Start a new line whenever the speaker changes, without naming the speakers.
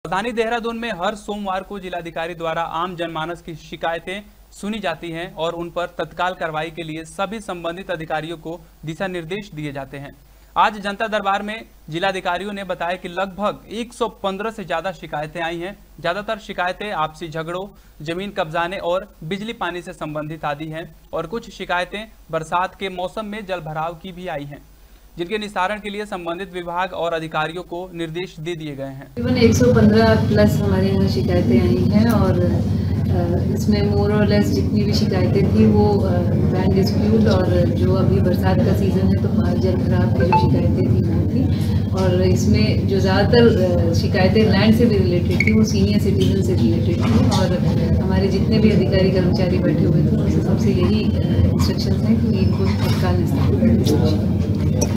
राजधानी देहरादून में हर सोमवार को जिलाधिकारी द्वारा आम जनमानस की शिकायतें सुनी जाती हैं और उन पर तत्काल कार्रवाई के लिए सभी संबंधित अधिकारियों को दिशा निर्देश दिए जाते हैं। आज जनता दरबार में जिलाधिकारियों ने बताया कि लगभग 115 से ज्यादा शिकायतें आई हैं। ज्यादातर शिकायतें आपसी झगड़ों, जमीन कब्जाने और बिजली पानी से संबंधित आदि हैं और कुछ शिकायतें बरसात के मौसम में जल भराव की भी आई हैं, जिनके निस्तारण के लिए संबंधित विभाग और अधिकारियों को निर्देश दे दिए गए हैं।
तकरीबन 115 प्लस हमारे यहाँ शिकायतें आई हैं और इसमें मोर और लेस जितनी भी शिकायतें थी वो लैंड डिस्प्यूट और जो अभी बरसात का सीज़न है तो बाहर जल भराव की जो शिकायतें थी वो थी। और इसमें जो ज़्यादातर शिकायतें लैंड से भी रिलेटेड थी वो सीनियर सिटीजन से रिलेटेड थी और हमारे जितने भी अधिकारी कर्मचारी बैठे हुए थे उनसे सबसे यही इंस्ट्रक्शंस हैं कि इनको तत्काल निस्तारण।